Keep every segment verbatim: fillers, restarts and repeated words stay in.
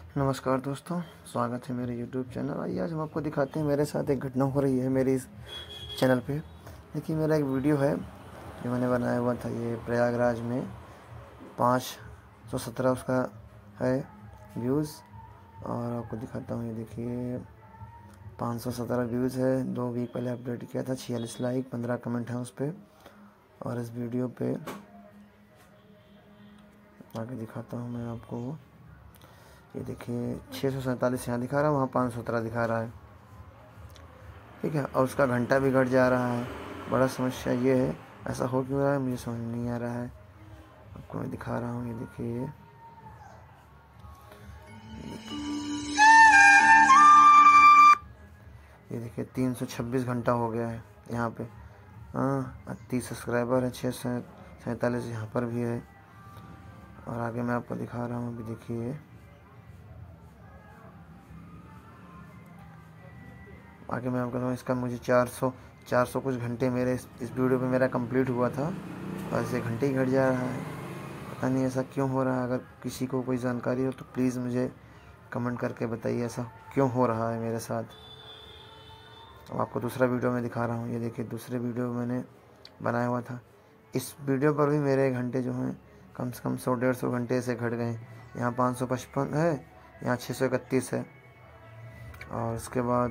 नमस्कार दोस्तों, स्वागत है मेरे यूट्यूब चैनल। आइए आज हम आपको दिखाते हैं मेरे साथ एक घटना हो रही है मेरे इस चैनल पे। देखिए, मेरा एक वीडियो है जो मैंने बनाया हुआ था, ये प्रयागराज में पाँच सौ सत्रह उसका है व्यूज़। और आपको दिखाता हूँ, ये देखिए पाँच सौ सत्रह व्यूज़ है। दो वीक पहले अपडेट किया था, छियालीस लाइक पंद्रह कमेंट हैं उस पर। और इस वीडियो पे आगे दिखाता हूँ मैं आपको, ये देखिए छः सौ सैंतालीस यहाँ दिखा रहा है, वहाँ पाँच सौ सत्रह दिखा रहा है, ठीक है। और उसका घंटा भी घट जा रहा है। बड़ा समस्या ये है, ऐसा हो क्यों रहा है मुझे समझ नहीं आ रहा है। आपको मैं दिखा रहा हूँ, ये देखिए ये देखिए तीन सौ छब्बीस घंटा हो गया है यहाँ पे। हाँ, तीस सब्सक्राइबर है, छः सौ सैंतालीस यहाँ पर भी है। और आगे मैं आपको दिखा रहा हूँ, अभी देखिए आगे मैं आपको, इसका मुझे चार सौ चार सौ कुछ घंटे मेरे इस, इस वीडियो पे मेरा कंप्लीट हुआ था, और ऐसे घंटे ही घट जा रहा है। पता नहीं ऐसा क्यों हो रहा है। अगर किसी को कोई जानकारी हो तो प्लीज़ मुझे कमेंट करके बताइए ऐसा क्यों हो रहा है मेरे साथ। अब आपको दूसरा वीडियो मैं दिखा रहा हूँ, ये देखिए दूसरे वीडियो मैंने बनाया हुआ था। इस वीडियो पर भी मेरे घंटे जो हैं कम से कम सौ डेढ़ सौ घंटे से घट गए। यहाँ पाँच सौ पचपन है, यहाँ छः सौ इकतीस है। और उसके बाद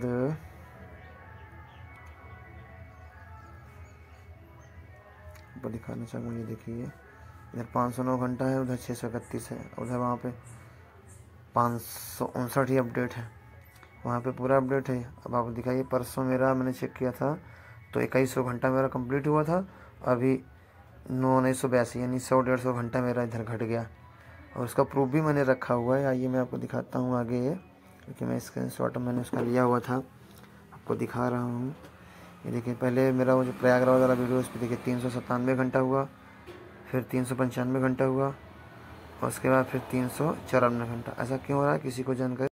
आपको दिखाना चाहूँगा, ये देखिए इधर पाँच सौ नौ घंटा है, उधर छः सौ इकतीस है, उधर वहाँ पे पाँच सौ उनसठ ही अपडेट है, वहाँ पे पूरा अपडेट है। अब आप दिखाइए, परसों मेरा मैंने चेक किया था तो इक्कीस सौ घंटा मेरा कंप्लीट हुआ था, अभी नौ उन्नीस सौ बयासी यानी सौ डेढ़ सौ घंटा मेरा इधर घट गया। और उसका प्रूफ भी मैंने रखा हुआ है। आइए मैं आपको दिखाता हूँ आगे, ये क्योंकि मैं स्क्रीन शॉट मैंने उसका लिया हुआ था, आपको दिखा रहा हूँ। ये देखिए पहले मेरा वो जो प्रयागराज वाला वीडियो, उस पर देखिए तीन सौ सत्तानवे घंटा हुआ, फिर तीन सौ पंचानवे घंटा हुआ, और उसके बाद फिर तीन सौ चौरानवे घंटा। ऐसा क्यों हो रहा है, किसी को जानकारी